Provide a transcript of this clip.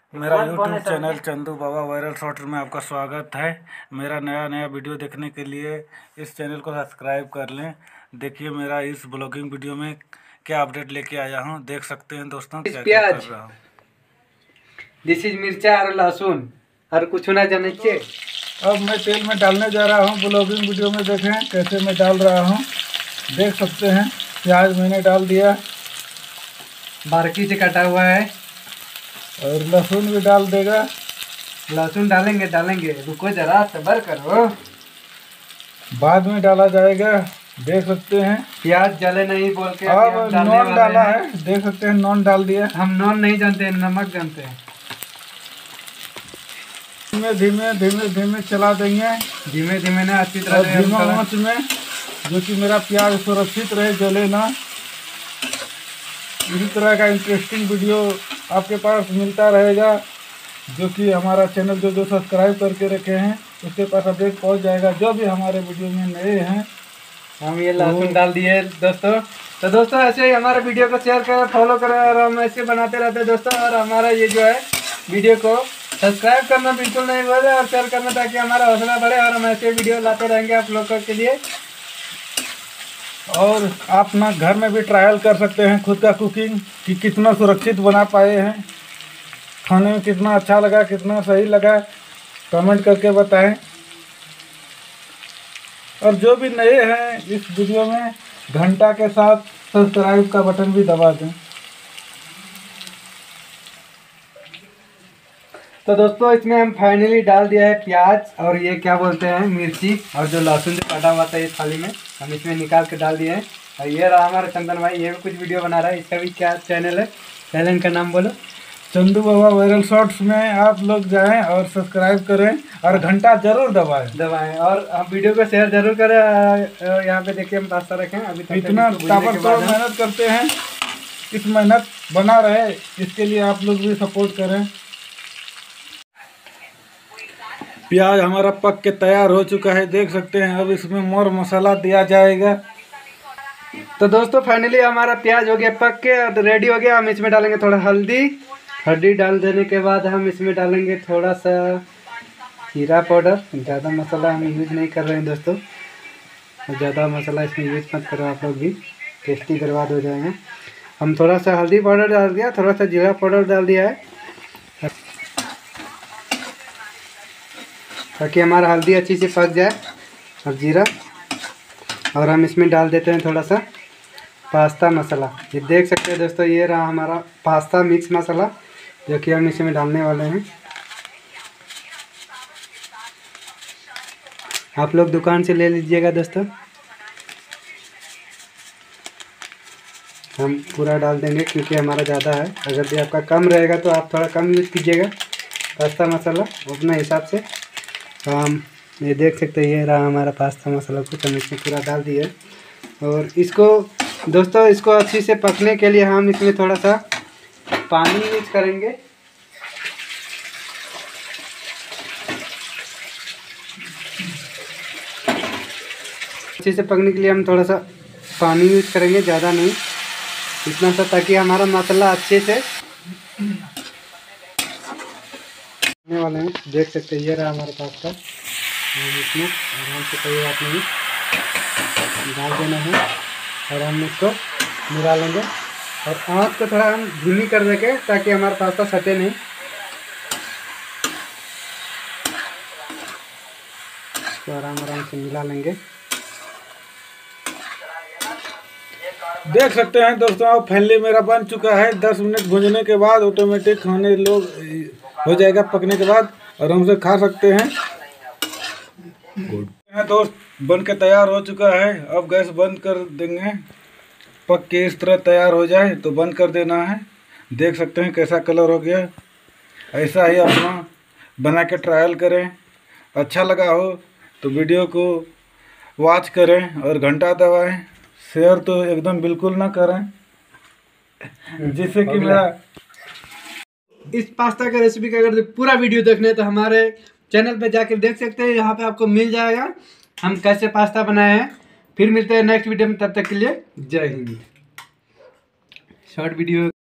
मेरा YouTube channel Chandu Baba viral shorts में आपका स्वागत है। मेरा नया वीडियो देखने के लिए इस चैनल को सब्सक्राइब कर लें। देखिए मेरा इस ब्लॉगिंग वीडियो में क्या अपडेट लेके आया हूँ, देख सकते हैं दोस्तों क्या क्या कर रहा हूँ। दिस इज मिर्चा और लहसुन और कुछ ना जाने चाहिए। अब मैं तेल में डालने जा रहा हूँ। ब्लॉगिंग वीडियो में देखें कैसे मैं डाल रहा हूँ, देख सकते हैं। प्याज मैंने डाल दिया, बारीकी से कटा हुआ है, और लहसुन भी डाल देगा। लहसुन डालेंगे, रुको जरा सब्र करो, बाद में डाला जाएगा, देख सकते हैं। प्याज जले नहीं बोल के अब नॉन डाला है, देख सकते हैं नॉन डाल दिया। हम नॉन नहीं जानते, नमक जानते हैं। धीमे चला देंगे, धीमे ना अच्छी तरह धीमा आंच में, जो कि मेरा प्याज सुरक्षित रहे, जले ना। इसी तरह का इंटरेस्टिंग वीडियो आपके पास मिलता रहेगा, जो कि हमारा चैनल जो सब्सक्राइब करके रखे हैं उसके पास अपडेट पहुंच जाएगा। जो भी हमारे वीडियो में नए हैं, हम ये लहसुन डाल दिए दोस्तों। तो दोस्तों ऐसे ही हमारे वीडियो को शेयर करें, फॉलो करें, और हम ऐसे बनाते रहते हैं दोस्तों। और हमारा ये जो है वीडियो को सब्सक्राइब करना बिल्कुल नहीं भूलें और शेयर करना, ताकि हमारा हौसला बढ़े और हम ऐसे वीडियो लाते रहेंगे आप लोगों के लिए। और आप ना घर में भी ट्रायल कर सकते हैं खुद का कुकिंग, कि कितना सुरक्षित बना पाए हैं, खाने में कितना अच्छा लगा, कितना सही लगा, कमेंट करके बताएं। और जो भी नए हैं इस वीडियो में, घंटा के साथ सब्सक्राइब का बटन भी दबा दें। तो दोस्तों इसमें हम फाइनली डाल दिया है प्याज और ये क्या बोलते हैं मिर्ची, और जो लहसुन जो काटा हुआ था इस थाली में हम इसमें निकाल के डाल दिए हैं। और ये रहा हमारा चंदन भाई, ये भी कुछ वीडियो बना रहा है। इसका भी क्या चैनल है, चैनल का नाम बोलो। चंदू बाबा वायरल शॉर्ट्स में आप लोग जाएं और सब्सक्राइब करें और घंटा जरूर दबाएं। और हम वीडियो को शेयर जरूर करें। यहाँ पे देखिए हम पास्ता रखें, अभी तक इतना ताबड़तोड़ मेहनत करते हैं, इस मेहनत बना रहे, इसके लिए आप लोग भी सपोर्ट करें। प्याज हमारा पक के तैयार हो चुका है, देख सकते हैं। अब इसमें मोर मसाला दिया जाएगा। तो दोस्तों फाइनली हमारा प्याज हो गया पक के और रेडी हो गया। हम इसमें डालेंगे थोड़ा हल्दी डाल देने के बाद हम इसमें डालेंगे थोड़ा सा जीरा पाउडर। ज़्यादा मसाला हम यूज़ नहीं कर रहे हैं दोस्तों, ज़्यादा मसाला इसमें यूज़ मत करो आप लोग भी, टेस्टी बर्बाद हो जाएंगे। हम थोड़ा सा हल्दी पाउडर डाल दिया, थोड़ा सा जीरा पाउडर डाल दिया है, ताकि हमारा हल्दी अच्छी से पक जाए और जीरा। और हम इसमें डाल देते हैं थोड़ा सा पास्ता मसाला। ये देख सकते हैं दोस्तों, ये रहा हमारा पास्ता मिक्स मसाला, जो कि हम इसमें डालने वाले हैं। आप लोग दुकान से ले लीजिएगा दोस्तों, हम पूरा डाल देंगे क्योंकि हमारा ज़्यादा है। अगर भी आपका कम रहेगा तो आप थोड़ा कम यूज़ कीजिएगा पास्ता मसाला अपने हिसाब से। तो हम ये देख सकते हैं, ये रहा हमारा पास्ता मसाला, कुछ हम इसमें पूरा डाल दिए। और इसको दोस्तों इसको अच्छी से पकने के लिए हम इसमें थोड़ा सा पानी यूज करेंगे। अच्छे से पकने के लिए हम थोड़ा सा पानी यूज करेंगे, ज़्यादा नहीं, इतना सा, ताकि हमारा मसाला अच्छे से बनने वाले हैं। देख सकते हैं ये रहा हमारे पास का, हम इसमें आराम से कोई बात नहीं डाल देना है और हम इसको मिला लेंगे। और आँच को थोड़ा हम धीमी कर देंगे ताकि हमारा पास्ता सटे नहीं। इसको आराम से मिला लेंगे। देख सकते हैं दोस्तों, अब फाइनली मेरा बन चुका है। 10 मिनट भूनने के बाद ऑटोमेटिक खाने लोग हो जाएगा पकने के बाद, और हम उसे खा सकते हैं। दोस्त बन के तैयार हो चुका है। अब गैस बंद कर देंगे। पक के इस तरह तैयार हो जाए तो बंद कर देना है। देख सकते हैं कैसा कलर हो गया। ऐसा ही अपना बना के ट्रायल करें। अच्छा लगा हो तो वीडियो को वॉच करें और घंटा दबाएं। शेयर तो एकदम बिल्कुल ना करें, जिससे कि मेरा इस पास्ता का रेसिपी का अगर पूरा वीडियो देखना है तो हमारे चैनल पे जाकर देख सकते हैं। यहाँ पे आपको मिल जाएगा हम कैसे पास्ता बनाए हैं। फिर मिलते हैं नेक्स्ट वीडियो में, तब तक के लिए जय हिंद। Short video